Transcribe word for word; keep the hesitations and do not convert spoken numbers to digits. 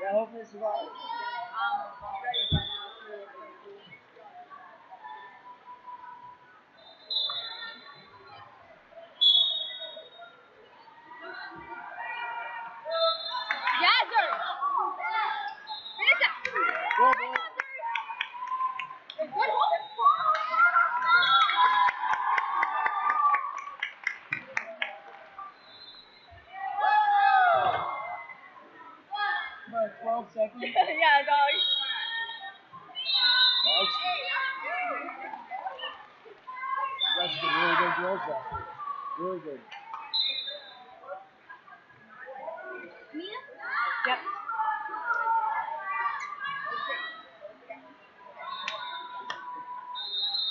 hopefully survive. Go, boy. About twelve seconds. Yeah, dog. Nice. That's a really good drill shot. Really good.